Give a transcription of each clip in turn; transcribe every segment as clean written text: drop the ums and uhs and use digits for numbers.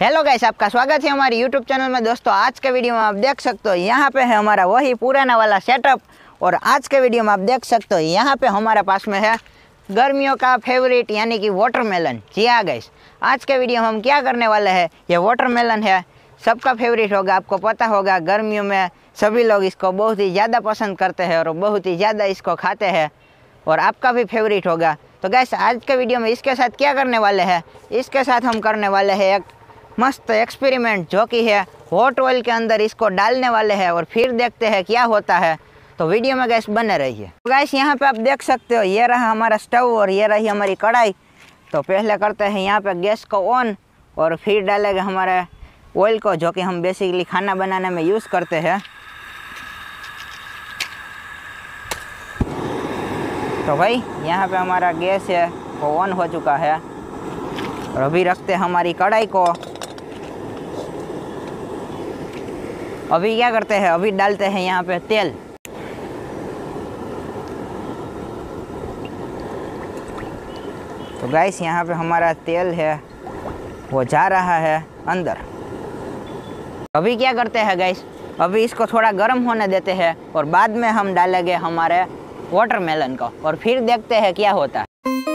Hello guys, आपका स्वागत है हमारे यूट्यूब चैनल में। दोस्तों, आज के वीडियो में आप देख सकते हो यहाँ पे है हमारा वही पुराना वाला सेटअप। और आज के वीडियो में आप देख सकते हो यहाँ पे हमारे पास में है गर्मियों का फेवरेट यानी कि वाटरमेलन। जी हाँ गाइस, आज के वीडियो में हम क्या करने वाले हैं, ये वाटरमेलन है, सबका फेवरेट होगा। आपको पता होगा गर्मियों में सभी लोग इसको बहुत ही ज़्यादा पसंद करते हैं और बहुत ही ज़्यादा इसको खाते हैं और आपका भी फेवरेट होगा। तो गाइस, आज के वीडियो में इसके साथ क्या करने वाले हैं, इसके साथ हम करने वाले हैं एक मस्त एक्सपेरिमेंट, जो कि है हॉट ऑयल के अंदर इसको डालने वाले हैं और फिर देखते हैं क्या होता है। तो वीडियो में गैस बने रहिए। तो गैस, यहाँ पे आप देख सकते हो ये रहा हमारा स्टोव और ये रही हमारी कढ़ाई। तो पहले करते हैं यहाँ पे गैस को ऑन और फिर डालेंगे हमारे ऑयल को, जो कि हम बेसिकली खाना बनाने में यूज़ करते हैं। तो भाई यहाँ पे हमारा गैस है वो ऑन हो चुका है और अभी रखते हैं हमारी कढ़ाई को। अभी क्या करते हैं, अभी डालते हैं यहाँ पे तेल। तो गाइस, यहाँ पे हमारा तेल है वो जा रहा है अंदर। अभी क्या करते हैं गाइस, अभी इसको थोड़ा गर्म होने देते हैं और बाद में हम डालेंगे हमारे वाटरमेलन को और फिर देखते हैं क्या होता है।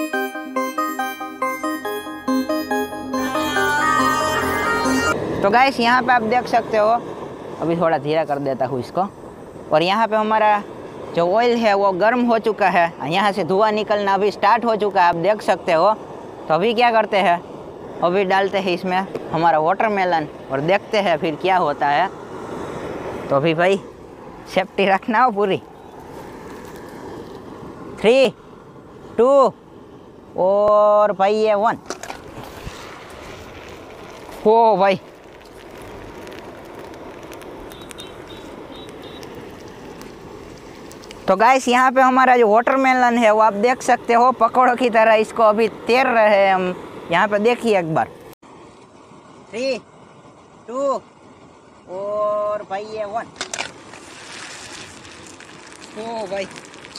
तो गाइस, यहाँ पे आप देख सकते हो, अभी थोड़ा धीरा कर देता हूँ इसको। और यहाँ पे हमारा जो ऑयल है वो गर्म हो चुका है, यहाँ से धुआं निकलना अभी स्टार्ट हो चुका है, आप देख सकते हो। तो अभी क्या करते हैं, अभी डालते हैं इसमें हमारा वाटरमेलन और देखते हैं फिर क्या होता है। तो अभी भाई सेफ्टी रखना हो पूरी। 3, 2 और भाई ये 1। ओ भाई, तो गाइस, यहाँ पे हमारा जो वाटरमेलन है वो आप देख सकते हो पकौड़ों की तरह इसको अभी तैर रहे हैं हम। यहाँ पे देखिए एक बार। 3, 2 और भाई ये 1। ओ भाई,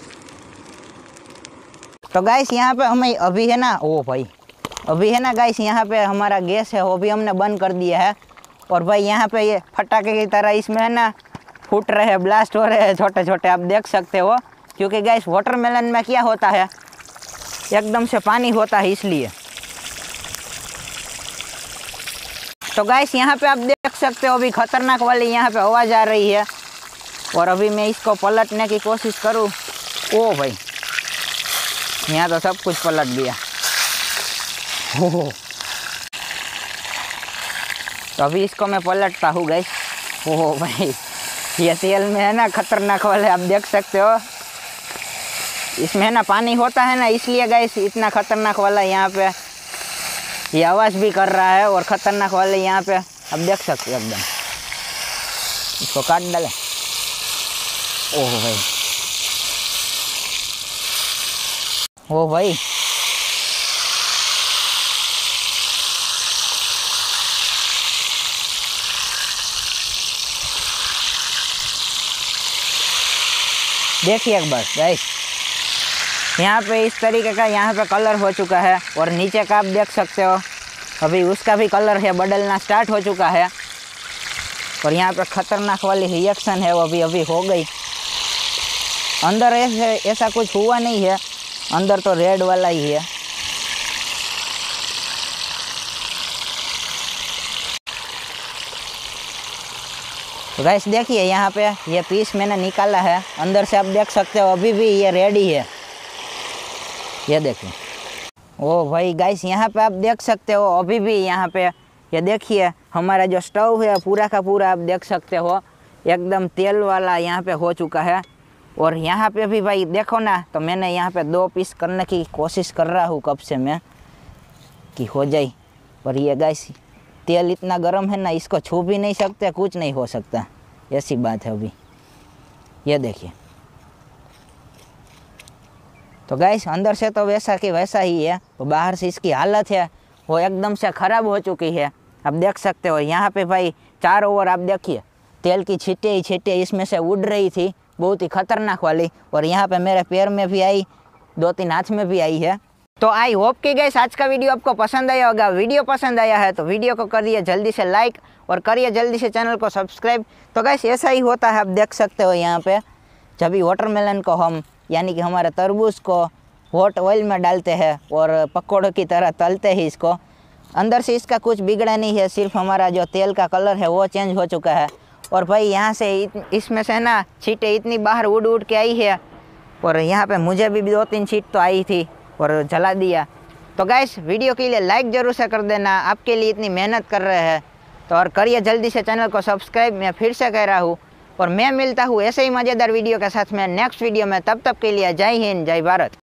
तो गाइस यहाँ पे हमें अभी है ना, ओ भाई अभी है ना गाइस, यहाँ पे हमारा गैस है वो भी हमने बंद कर दिया है। और भाई यहाँ पे ये फटाके की तरह इसमें है ना फूट रहे हैं, ब्लास्ट हो रहे हैं छोटे छोटे, आप देख सकते हो। क्योंकि गाइस वाटरमेलन में क्या होता है, एकदम से पानी होता है इसलिए। तो गाइस, यहाँ पे आप देख सकते हो अभी खतरनाक वाली यहाँ पे आवाज़ आ रही है और अभी मैं इसको पलटने की कोशिश करूँ। ओ भाई, यहाँ तो सब कुछ पलट दिया। तो अभी इसको मैं पलटता हूँ गाइस। ओह भाई, ये तेल में है ना खतरनाक वाले, आप देख सकते हो इसमें है ना पानी होता है ना, इसलिए गाइस इतना खतरनाक वाला यहाँ पे ये आवाज़ भी कर रहा है और ख़तरनाक वाले यहाँ पे आप देख सकते हो एकदम। इसको काट डालें। ओह भाई, ओ भाई, देखिए एक बार गाइस, यहाँ पे इस तरीके का यहाँ पे कलर हो चुका है और नीचे का आप देख सकते हो अभी उसका भी कलर है बदलना स्टार्ट हो चुका है। और यहाँ पे ख़तरनाक वाली रिएक्शन है वो अभी हो गई। अंदर ऐसा कुछ हुआ नहीं है, अंदर तो रेड वाला ही है। तो गाइस देखिए, यहाँ पे ये पीस मैंने निकाला है, अंदर से आप देख सकते हो अभी भी ये रेडी है, ये देखिए। ओ भाई गाइस, यहाँ पे आप देख सकते हो अभी भी यहाँ पे ये देखिए हमारा जो स्टोव है पूरा का पूरा आप देख सकते हो एकदम तेल वाला यहाँ पे हो चुका है। और यहाँ पे भी भाई देखो ना, तो मैंने यहाँ पे 2 पीस करने की कोशिश कर रहा हूँ कब से मैं कि हो जाए। और ये गाइस तेल इतना गर्म है ना, इसको छू भी नहीं सकते, कुछ नहीं हो सकता, ऐसी बात है अभी। ये देखिए। तो गाइस, अंदर से तो वैसा कि वैसा ही है, तो बाहर से इसकी हालत है वो एकदम से ख़राब हो चुकी है, आप देख सकते हो। यहाँ पे भाई चारों ओर आप देखिए तेल की छींटे ही छींटे इसमें से उड़ रही थी, बहुत ही खतरनाक वाली। और यहाँ पे मेरे पैर में भी आई, 2-3 हाथ में भी आई है। तो आई होप कि गाइस आज का वीडियो आपको पसंद आया होगा। वीडियो पसंद आया है तो वीडियो को करिए जल्दी से लाइक और करिए जल्दी से चैनल को सब्सक्राइब। तो गाइस ऐसा ही होता है, आप देख सकते हो यहाँ पे जब भी वाटरमेलन को हम यानी कि हमारे तरबूज को हॉट ऑयल में डालते हैं और पकौड़ों की तरह तलते हैं इसको, अंदर से इसका कुछ बिगड़ा नहीं है, सिर्फ हमारा जो तेल का कलर है वो चेंज हो चुका है। और भाई यहाँ से इसमें से ना छींटें इतनी बाहर उड़ के आई है और यहाँ पे मुझे भी 2-3 छींट तो आई थी और जला दिया। तो गाइस वीडियो के लिए लाइक ज़रूर से कर देना, आपके लिए इतनी मेहनत कर रहे हैं तो। और करिए जल्दी से चैनल को सब्सक्राइब, मैं फिर से कह रहा हूँ। और मैं मिलता हूँ ऐसे ही मज़ेदार वीडियो के साथ में नेक्स्ट वीडियो में, तब तक के लिए जय हिंद जय भारत।